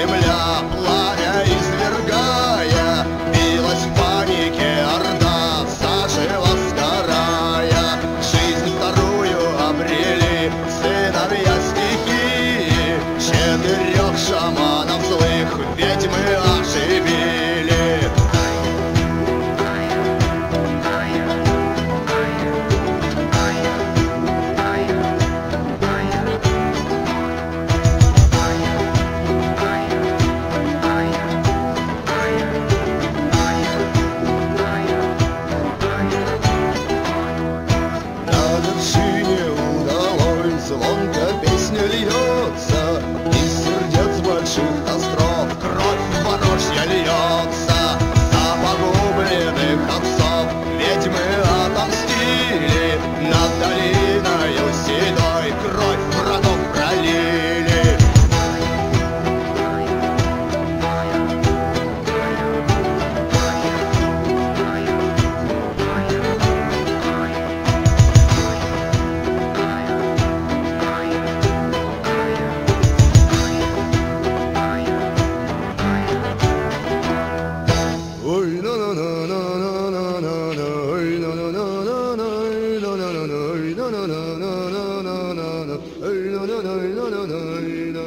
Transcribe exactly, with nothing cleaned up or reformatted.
земля, пламя извергая, билась в панике орда, заживо сгорая. Жизнь вторую обрели сыновья стихии, четырех шаманов злых ведьмы оживили. Звонко песня льется, из сердец больших костров кровь ворожья льется. За погубленных отцов ведьмы отомстили, над долиною седой кровь врагов пролили. No, no, no, no, no, no, no, no, no, no, no, no, no, no, no, no, no.